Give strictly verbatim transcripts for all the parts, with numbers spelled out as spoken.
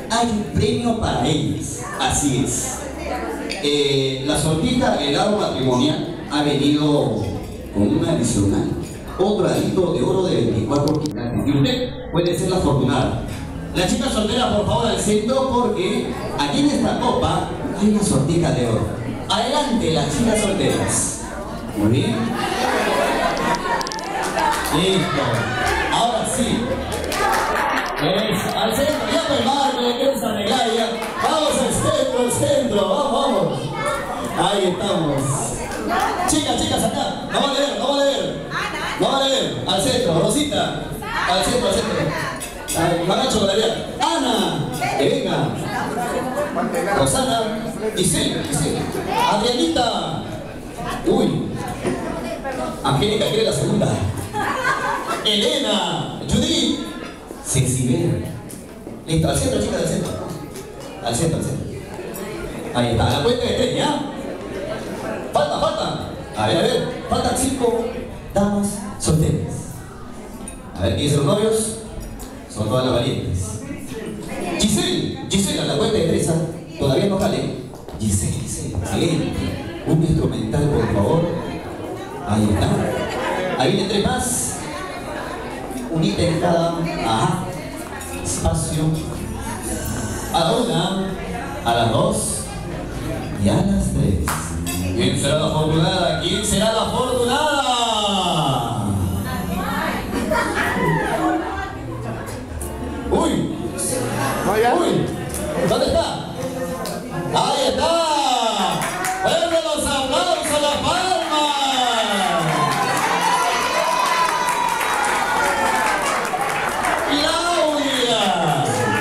hay un premio para ellas. Así es. Eh, la sortija, el aro matrimonial, ha venido con un adicional. Otro adito de oro de veinticuatro quilates. Y usted puede ser la afortunada. La chica soltera, por favor, al centro, porque aquí en esta copa hay una sortija de oro. Adelante, las chicas solteras. Muy bien. Listo. Ahora sí. Es al centro, ya me marque, que es arreglar ya. Vamos al centro, al centro, vamos, vamos. Ahí estamos. Chicas, chicas, acá. No va a leer, no va a leer. No va a leer. Al centro, Rosita. Al centro, al centro. Manacho, todavía. Ana, que venga. Rosana. Giselle, Giselle. Adrianita. Uy. Angélica quiere la segunda. Elena. Judith. Cecibel. Listo, al centro, chicas, al centro. Al centro, al centro. Ahí está, la cuenta de tres, ¿ya? Falta, falta. A ver, a ver. Faltan cinco damas solteras. A ver, ¿quiénes son los novios? Son todas las valientes. Giselle, Giselle, a la cuenta de tres, todavía no sale. Giselle, Giselle, excelente. Un instrumental, por favor. Ahí está. Ahí vienen tres más. Un ítem cada. Ajá. Espacio. A la una, a las dos y a las tres. ¿Quién será la afortunada? ¿Quién será la afortunada? Uy. Uy. ¿Dónde está? Ahí está. ¡Fuerte los aplausos, la palma! ¡Claudia!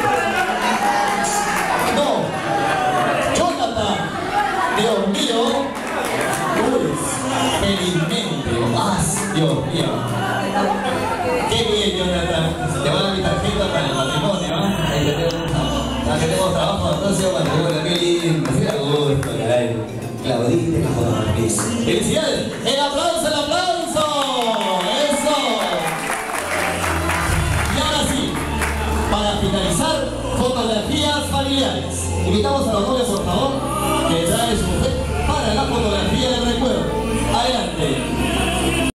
No. Jonathan. Dios mío. Uy. Felizmente. ¡Más! Dios mío. ¡Qué bien, Jonathan! Te van a mi tarjeta para el matrimonio, ¿no? Ahí tenemos, ya que tenemos trabajo, entonces, bueno, qué lindo, sí, a gusto, caray. Claudita, ¡felicidades! ¡El aplauso, el aplauso! ¡Eso! Y ahora sí, para finalizar, fotografías familiares. Invitamos a los novios, por favor, que trae su mujer para la fotografía del recuerdo. Adelante.